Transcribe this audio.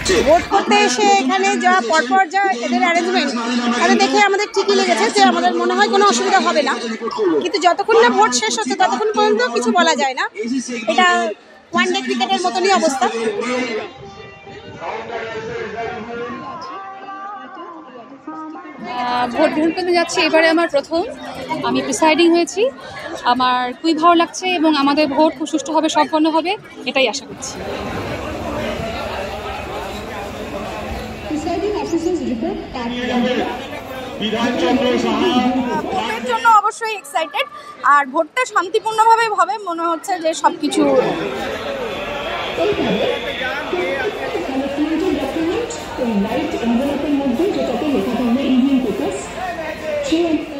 Vote করতে এসে এখানে যা পরপর যা এদের অ্যারেঞ্জমেন্ট তাদের দেখে আমাদের ঠিকই লেগেছে যে আমাদের মনে হয় কোনো অসুবিধা হবে না, কিন্তু যতক্ষণ না ভোট শেষ হচ্ছে ততক্ষণ পর্যন্ত কিছু বলা যায় না। এটা ওয়ান ডে ক্রিকেটের মতনই অবস্থা। ভোট গ্রহণ করতে যাচ্ছি, এবারে আমার প্রথম, আমি প্রিসাইডিং হয়েছি। আমার খুবই ভালো লাগছে এবং আমাদের ভোট খুব সুষ্ঠুভাবে সম্পন্ন হবে এটাই আশা করছি। ভোটের জন্য অবশ্যই এক্সাইটেড, আর ভোটটা শান্তিপূর্ণভাবে হবে মনে হচ্ছে যে সব কিছু। লাইট এনভেলপের মধ্যে যেটাতে লেখা থাকবে ইভিএম পেপারস,